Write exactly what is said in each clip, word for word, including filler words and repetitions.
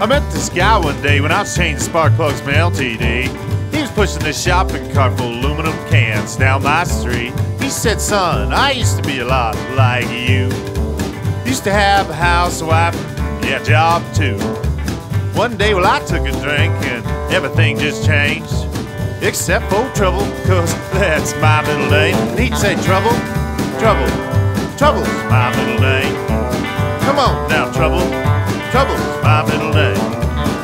I met this guy one day when I was changing spark plugs from L T D. He was pushing this shopping cart full of aluminum cans down my street. He said, son, I used to be a lot like you. Used to have a house, a wife, yeah, a job too. One day, well, I took a drink and everything just changed. Except for trouble, cause that's my middle name. And he'd say, trouble, trouble, trouble's my middle name. Come on now, trouble, trouble's my middle name.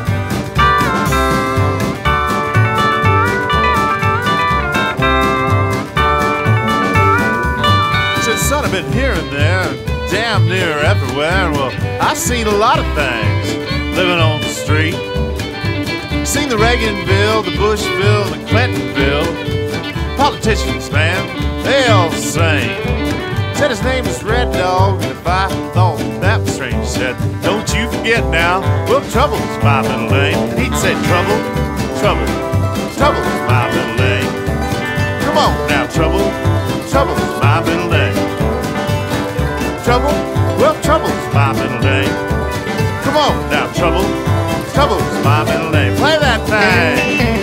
Son, I've been here and there, damn near everywhere. Well, I've seen a lot of things living on the street. Seen the Reaganville, the Bushville, the Clintonville. Politicians, man, they all the same. Said his name was Red Dog, and if I thought that was strange, he said, don't you forget now, well, trouble's my middle name. And he'd say, trouble, trouble, trouble's my middle name. Come on now, trouble, trouble's my middle name. Trouble? Well, trouble's my middle name. Come on now, trouble. Trouble's my middle name. Play that thing.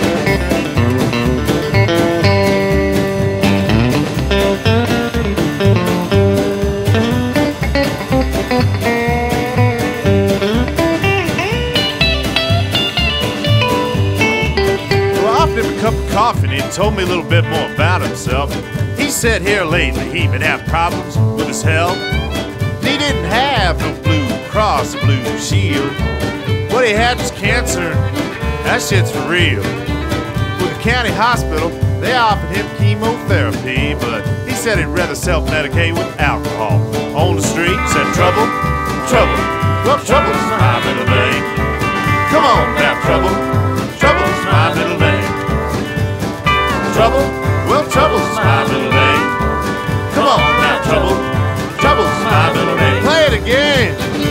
Well, I offered him a cup of coffee and he told me a little bit more about himself. He said here lately he'd been having problems with his health. He didn't have no Blue Cross or Blue Shield. What he had was cancer, that shit's for real. With the county hospital, they offered him chemotherapy, but he said he'd rather self-medicate with alcohol. On the street, said trouble, trouble, well, trouble's my middle name. Come on now, trouble, trouble's my middle name. Trouble, well, trouble's my middle name. Come on now, trouble. Trouble's my middle name. Play it again.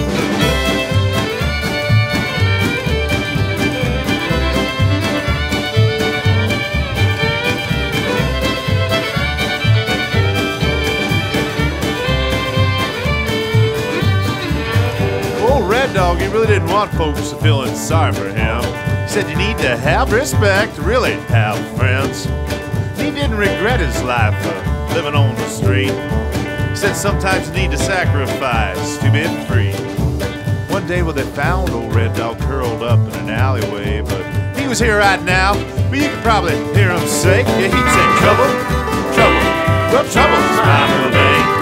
Old Red Dog, he really didn't want folks to feel sorry for him. He said you need to have respect to really have friends. He didn't regret his life uh, living on the street. He said sometimes you need to sacrifice to be free. One day, well, they found old Red Dog curled up in an alleyway, but he was here right now. But you could probably hear him say, yeah, he'd say, trouble, trouble, well, trouble's my middle name.